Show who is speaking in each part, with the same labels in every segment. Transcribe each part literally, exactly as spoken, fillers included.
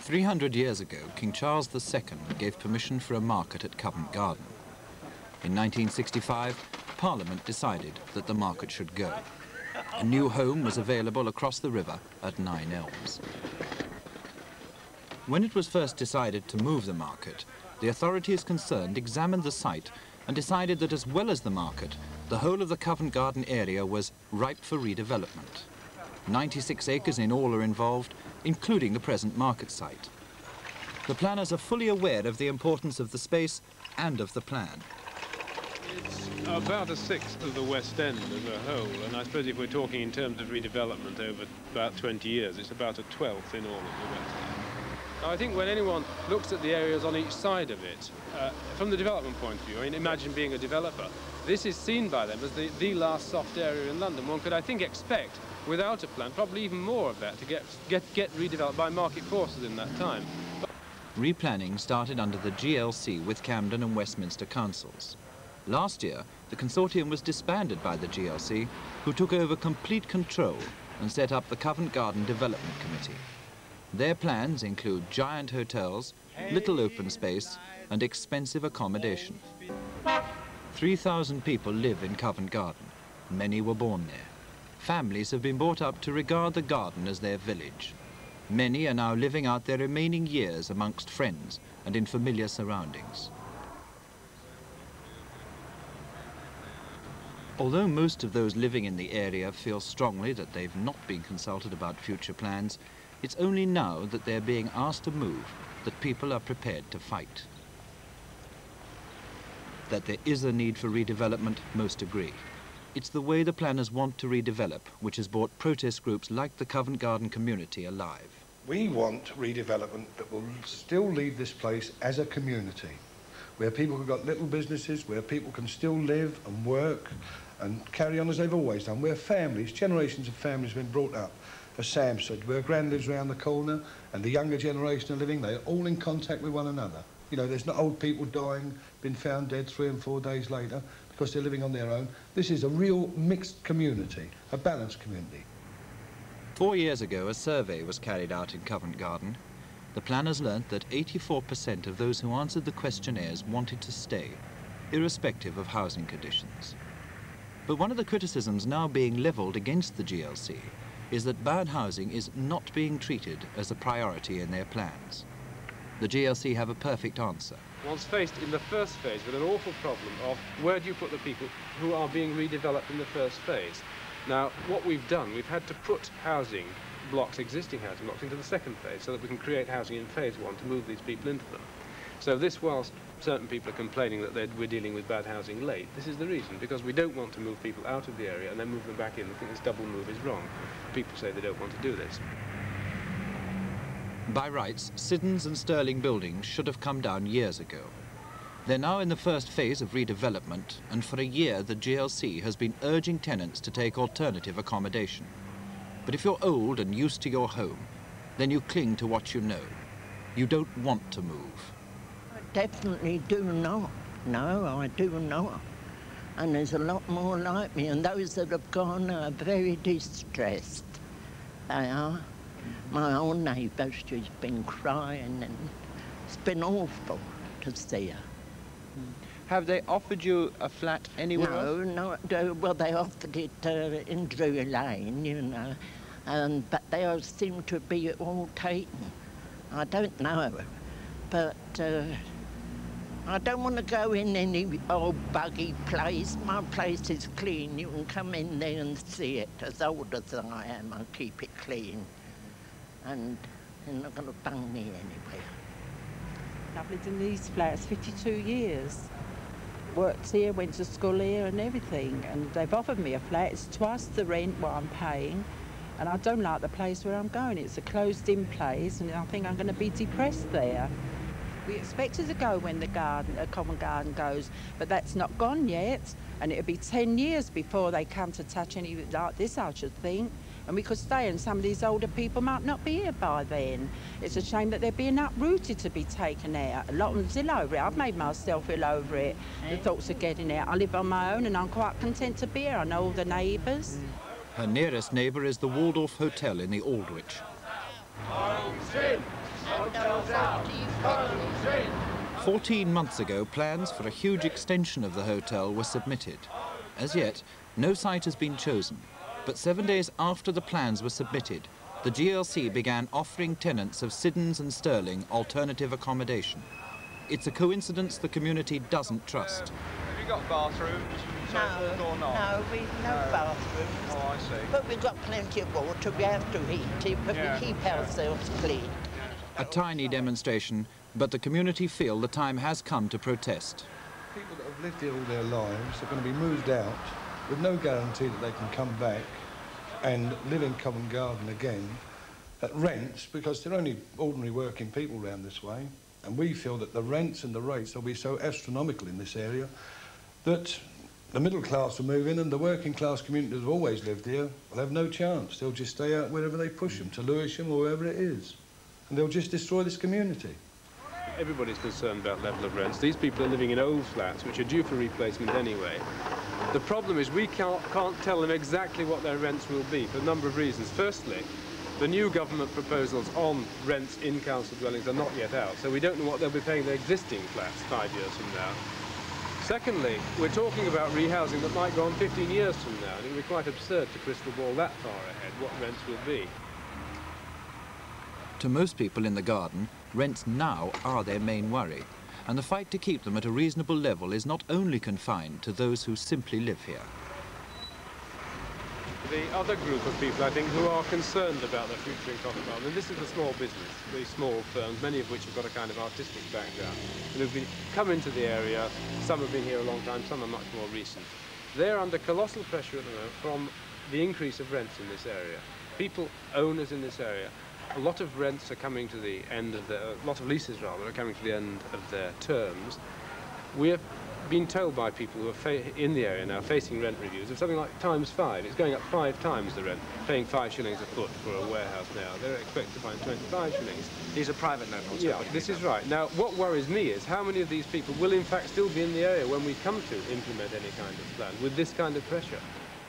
Speaker 1: three hundred years ago, King Charles the Second gave permission for a market at Covent Garden. In nineteen sixty-five, Parliament decided that the market should go. A new home was available across the river at Nine Elms. When it was first decided to move the market, the authorities concerned examined the site and decided that as well as the market, the whole of the Covent Garden area was ripe for redevelopment. ninety-six acres in all are involved, including the present market site. The planners are fully aware of the importance of the space and of the plan.
Speaker 2: It's about a sixth of the West End as a whole, and I suppose if we're talking in terms of redevelopment over about twenty years, it's about a twelfth in all of the West End. Now, I think when anyone looks at the areas on each side of it, uh, from the development point of view, I mean, imagine being a developer, this is seen by them as the, the last soft area in London. One could, I think, expect, without a plan, probably even more of that to get, get, get redeveloped by market forces in that time. But
Speaker 1: replanning started under the G L C with Camden and Westminster councils. Last year, the consortium was disbanded by the G L C, who took over complete control and set up the Covent Garden Development Committee. Their plans include giant hotels, little open space, and expensive accommodation. three thousand people live in Covent Garden. Many were born there. Families have been brought up to regard the garden as their village. Many are now living out their remaining years amongst friends and in familiar surroundings. Although most of those living in the area feel strongly that they've not been consulted about future plans, it's only now that they're being asked to move that people are prepared to fight. That there is a need for redevelopment, most agree. It's the way the planners want to redevelop which has brought protest groups like the Covent Garden community alive.
Speaker 3: We want redevelopment that will still leave this place as a community, where people have got little businesses, where people can still live and work and carry on as they've always done, where families, generations of families have been brought up. As Sam said, where Gran lives round the corner and the younger generation are living, they're all in contact with one another. You know, there's not old people dying, been found dead three and four days later because they're living on their own. This is a real mixed community, a balanced community.
Speaker 1: Four years ago, a survey was carried out in Covent Garden. The planners learnt that eighty-four percent of those who answered the questionnaires wanted to stay, irrespective of housing conditions. But one of the criticisms now being levelled against the G L C is that bad housing is not being treated as a priority in their plans. The G L C have a perfect answer.
Speaker 2: one's faced in the first phase with an awful problem of where do you put the people who are being redeveloped in the first phase. Now, what we've done, we've had to put housing blocks, existing housing blocks, into the second phase so that we can create housing in phase one to move these people into them. So this, whilst certain people are complaining that they're, we're dealing with bad housing late, this is the reason, because we don't want to move people out of the area and then move them back in. I think this double move is wrong. People say they don't want to do this.
Speaker 1: By rights, Siddons and Stirling buildings should have come down years ago. They're now in the first phase of redevelopment, and for a year the G L C has been urging tenants to take alternative accommodation. But if you're old and used to your home, then you cling to what you know. You don't want to move.
Speaker 4: I definitely do not. No, I do not. And there's a lot more like me, and those that have gone are very distressed. They are. My old neighbour, she's been crying, and it's been awful to see her.
Speaker 1: Have they offered you a flat anywhere
Speaker 4: no,
Speaker 1: else?
Speaker 4: No, no, well, they offered it uh, in Drury Lane, you know, um, but they all seem to be all taken. I don't know, but uh, I don't want to go in any old buggy place. My place is clean. You can come in there and see it. As old as I am, I keep it clean. And they're not going to bung me anywhere.
Speaker 5: I've lived in these flats fifty-two years. Worked here, went to school here and everything, and they've offered me a flat. It's twice the rent what I'm paying, and I don't like the place where I'm going. It's a closed-in place, and I think I'm going to be depressed there. We expected to go when the garden, uh, Covent Garden goes, but that's not gone yet, and it'll be ten years before they come to touch any like this, I should think. And we could stay, and some of these older people might not be here by then. It's a shame that they're being uprooted to be taken out. A lot of them's ill over it. I've made myself ill over it, the thoughts of getting out. I live on my own and I'm quite content to be here. I know all the neighbours.
Speaker 1: Her nearest neighbour is the Waldorf Hotel in the Aldwych.
Speaker 6: Homes in,
Speaker 1: Fourteen months ago, plans for a huge extension of the hotel were submitted. As yet, no site has been chosen, but seven days after the plans were submitted, the G L C began offering tenants of Siddons and Stirling alternative accommodation. It's a coincidence the community doesn't trust.
Speaker 6: Have you got bathrooms?
Speaker 4: No,
Speaker 6: or not?
Speaker 4: no, we've no,
Speaker 6: No.
Speaker 4: bathrooms.
Speaker 6: Oh, I see.
Speaker 4: But we've got plenty of water. We have to heat it, but
Speaker 6: Yeah.
Speaker 4: we keep ourselves clean.
Speaker 1: A tiny demonstration, but the community feel the time has come to protest.
Speaker 3: People that have lived here all their lives are going to be moved out with no guarantee that they can come back and live in Covent Garden again at rents, because they're only ordinary working people round this way. And we feel that the rents and the rates will be so astronomical in this area that the middle class will move in and the working class community that have always lived here will have no chance. They'll just stay out wherever they push them, to Lewisham or wherever it is. And they'll just destroy this community.
Speaker 2: Everybody's concerned about level of rents. These people are living in old flats, which are due for replacement anyway. The problem is we can't, can't tell them exactly what their rents will be for a number of reasons. Firstly, the new government proposals on rents in council dwellings are not yet out, so we don't know what they'll be paying their existing flats five years from now. Secondly, we're talking about rehousing that might go on fifteen years from now, and it would be quite absurd to crystal ball that far ahead what rents will be.
Speaker 1: To most people in the garden, rents now are their main worry, and the fight to keep them at a reasonable level is not only confined to those who simply live here.
Speaker 2: The other group of people, I think, who are concerned about their future in Covent Garden, and this is a small business, very small firms, many of which have got a kind of artistic background, and have been, come into the area. Some have been here a long time, some are much more recent. They're under colossal pressure at the moment from the increase of rents in this area. People, owners in this area, a lot of rents are coming to the end of their, a lot of leases rather, are coming to the end of their terms. We have been told by people who are fa in the area now facing rent reviews of something like times five. It's going up five times the rent, paying five shillings a foot for a warehouse now. They're expected to find twenty-five shillings.
Speaker 6: These are private landlords.
Speaker 2: Yeah, this is right. Now, what worries me is how many of these people will in fact still be in the area when we come to implement any kind of plan with this kind of pressure.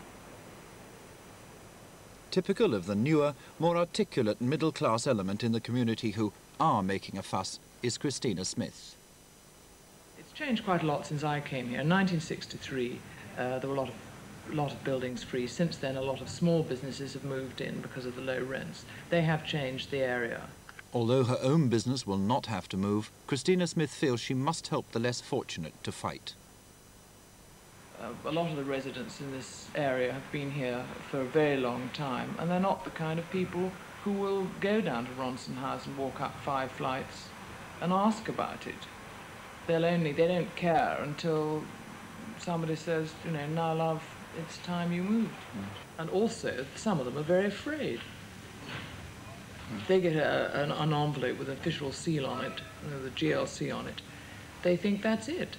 Speaker 1: Typical of the newer, more articulate middle-class element in the community who are making a fuss is Christina Smith.
Speaker 7: It's changed quite a lot since I came here. In nineteen sixty-three, uh, there were a lot of, lot of buildings free. Since then, a lot of small businesses have moved in because of the low rents. They have changed the area.
Speaker 1: Although her own business will not have to move, Christina Smith feels she must help the less fortunate to fight.
Speaker 7: Uh, a lot of the residents in this area have been here for a very long time, and they're not the kind of people who will go down to Ronson House and walk up five flights and ask about it. They'll only, they don't care until somebody says, you know, now love, it's time you moved. Mm. And also, some of them are very afraid. Mm. They get a, an, an envelope with an official seal on it, you know, the G L C on it. They think that's it.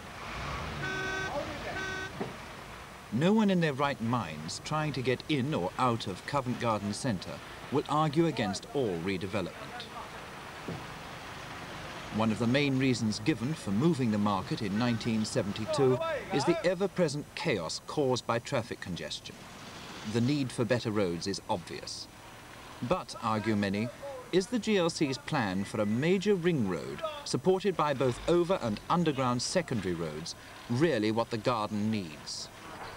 Speaker 1: No one in their right minds trying to get in or out of Covent Garden Centre will argue against all redevelopment. One of the main reasons given for moving the market in nineteen seventy-two is the ever-present chaos caused by traffic congestion. The need for better roads is obvious. But, argue many, is the G L C's plan for a major ring road, supported by both over and underground secondary roads, really what the garden needs?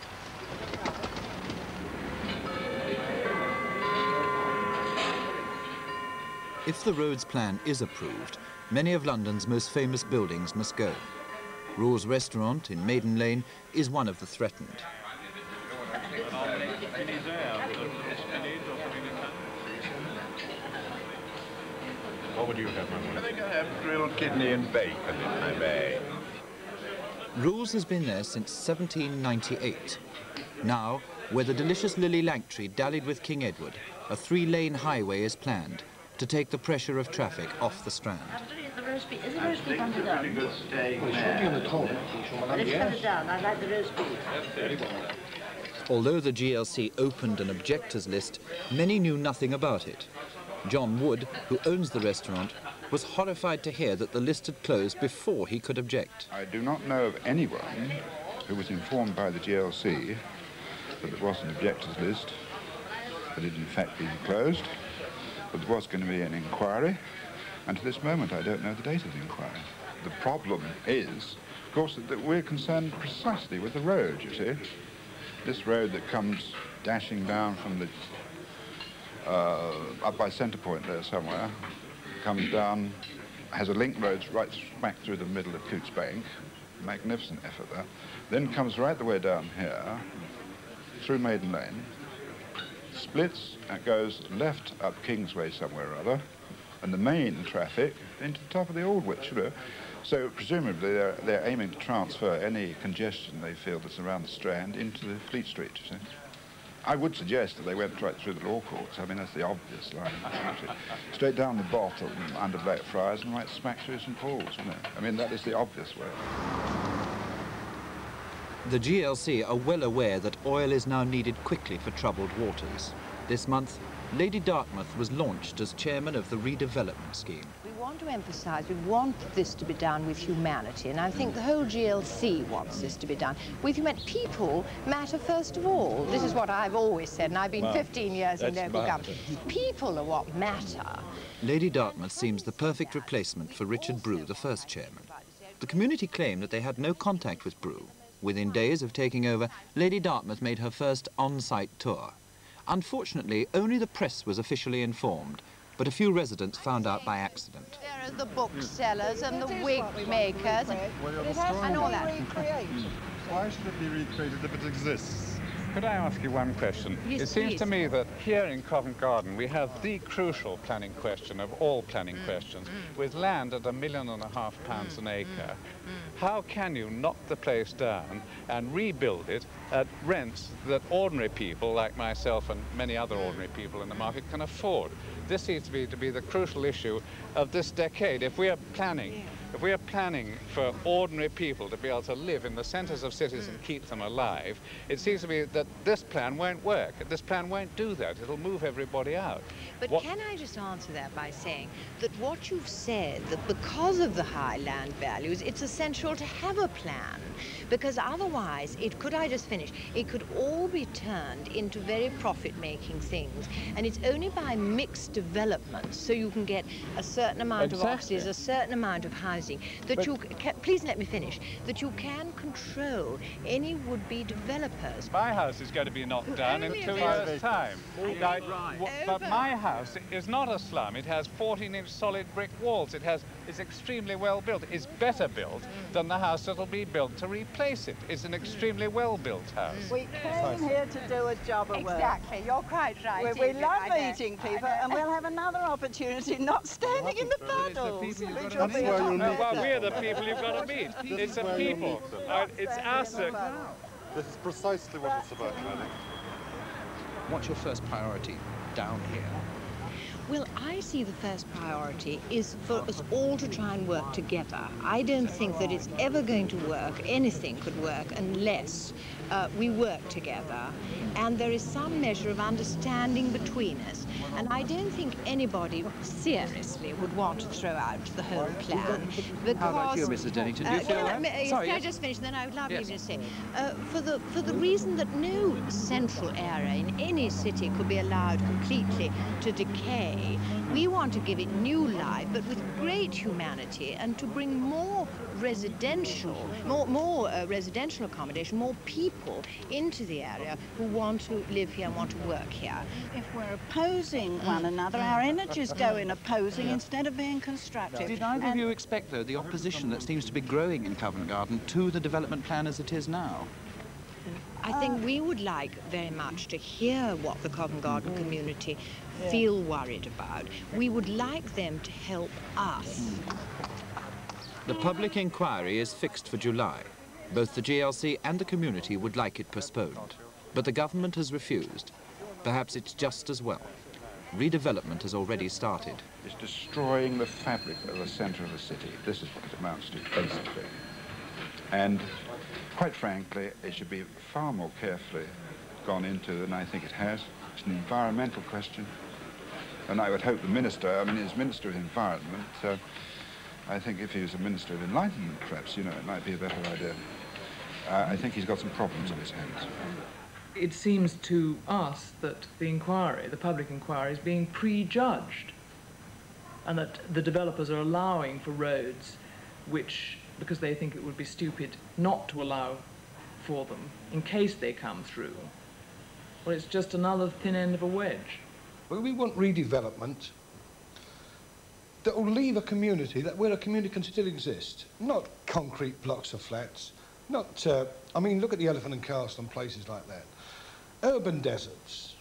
Speaker 1: If the roads plan is approved, many of London's most famous buildings must go. Rule's Restaurant in Maiden Lane is one of the threatened.
Speaker 8: What would you have, my boy? I think I have grilled kidney and bacon, if I may.
Speaker 1: Rule's has been there since seventeen ninety-eight. Now, where the delicious Lily Langtree dallied with King Edward, a three-lane highway is planned to take the pressure of traffic off the Strand.
Speaker 9: The roast beef. Is the roast beef underdone?
Speaker 8: Good steak.
Speaker 9: Let's cut it down. I like the roast beef.
Speaker 1: Although the G L C opened an objectors list, many knew nothing about it. John Wood, who owns the restaurant, was horrified to hear that the list had closed before he could object.
Speaker 8: I do not know of anyone who was informed by the G L C that there was an objectors list, that it had in fact been closed, but there was going to be an inquiry, And to this moment, I don't know the date of the inquiry. The problem is, of course, that we're concerned precisely with the road, you see. This road that comes dashing down from the, uh, up by Centre Point there somewhere, comes down, has a link road right smack through the middle of Coots Bank, magnificent effort there, then comes right the way down here, through Maiden Lane, splits and goes left up Kingsway somewhere or other, and the main traffic into the top of the Aldwych, you know. So presumably they're, they're aiming to transfer any congestion they feel that's around the Strand into the Fleet Street, you see. I would suggest that they went right through the Law Courts. I mean, that's the obvious line. Straight down the bottom, under Blackfriars, and right smack through St Paul's, you know. I mean, that is the obvious way.
Speaker 1: The G L C are well aware that oil is now needed quickly for troubled waters. This month, Lady Dartmouth was launched as chairman of the redevelopment scheme.
Speaker 10: We want to emphasise, we want this to be done with humanity, and I think the whole G L C wants this to be done with humanity. People matter first of all. This is what I've always said, and I've been fifteen years in local government. People are what matter.
Speaker 1: Lady Dartmouth seems the perfect replacement for Richard Brew, the first chairman. The community claimed that they had no contact with Brew. Within days of taking over, Lady Dartmouth made her first on-site tour. Unfortunately, only the press was officially informed, but a few residents found out by accident.
Speaker 10: There are the booksellers and the wig makers and, and all that.
Speaker 11: Why should it be recreated if it exists?
Speaker 12: Could I ask you one question?
Speaker 10: Yes,
Speaker 12: it seems
Speaker 10: please.
Speaker 12: to me that here in Covent Garden we have the crucial planning question of all planning mm, questions, mm. with land at a million and a half pounds mm, an acre. Mm, mm. How can you knock the place down and rebuild it at rents that ordinary people like myself and many other ordinary people in the market can afford? This seems to be, to be the crucial issue of this decade. If we are planning If we are planning for ordinary people to be able to live in the centres of cities and keep them alive, it seems to me that this plan won't work. This plan won't do that. It'll move everybody out.
Speaker 10: But what can I just answer that by saying that what you've said, that because of the high land values, it's essential to have a plan, because otherwise, it could, I just finish, it could all be turned into very profit-making things, and it's only by mixed development, so you can get a certain amount
Speaker 12: exactly.
Speaker 10: of offices, a certain amount of housing, that
Speaker 12: but
Speaker 10: you can, please let me finish, that you can control any would-be developers.
Speaker 12: My house is going to be knocked down in two years' time. Right. But my house is not a slum. It has fourteen inch solid brick walls. It has, it's extremely well built. It's better built than the house that'll be built to replace it. It's an extremely well-built house.
Speaker 5: We came here to do a job of work.
Speaker 10: Exactly, you're quite right.
Speaker 5: We, we love meeting people, and we'll have another opportunity not standing in the puddles.
Speaker 12: No, well, we're the people you've got to meet. It's the people. Uh, it's us that...
Speaker 11: This is precisely what it's about, really.
Speaker 1: What's your first priority down here?
Speaker 10: Well, I see the first priority is for us all to try and work together. I don't think that it's ever going to work, anything could work, unless uh, we work together and there is some measure of understanding between us. And I don't think anybody seriously would want to throw out the whole plan. Because,
Speaker 1: How about you, Missus Dennington? Do you
Speaker 10: uh,
Speaker 1: feel
Speaker 10: can
Speaker 1: that?
Speaker 10: I,
Speaker 1: Sorry,
Speaker 10: can
Speaker 1: yes.
Speaker 10: I just finish? Then I would love
Speaker 1: Yes.
Speaker 10: you to say, uh, for the for the reason that no central area in any city could be allowed completely to decay, we want to give it new life, but with great humanity, and to bring more residential, more more uh, residential accommodation, more people into the area who want to live here and want to work here.
Speaker 5: If we're opposing one another, our energies go in opposing
Speaker 1: Yeah.
Speaker 5: instead of being constructive.
Speaker 1: Did either of
Speaker 5: And
Speaker 1: you expect, though, the opposition that seems to be growing in Covent Garden to the development plan as it is now?
Speaker 10: I think we would like very much to hear what the Covent Garden community feel worried about. We would like them to help us.
Speaker 1: The public inquiry is fixed for July. Both the G L C and the community would like it postponed, but the government has refused. Perhaps it's just as well. Redevelopment has already started.
Speaker 8: It's destroying the fabric of the centre of the city. This is what it amounts to, basically. And quite frankly, it should be far more carefully gone into than I think it has. It's an environmental question. And I would hope the minister, I mean, as Minister of Environment, uh, I think if he was a Minister of Enlightenment, perhaps, you know, it might be a better idea. Uh, I think he's got some problems on his hands.
Speaker 7: It seems to us that the inquiry, the public inquiry, is being prejudged. and that the developers are allowing for roads which, because they think it would be stupid not to allow for them in case they come through. Well, it's just another thin end of a wedge.
Speaker 3: Well, we want redevelopment that will leave a community, that where a community can still exist, not concrete blocks of flats, not, uh, I mean, look at the Elephant and Castle and places like that. Urban deserts.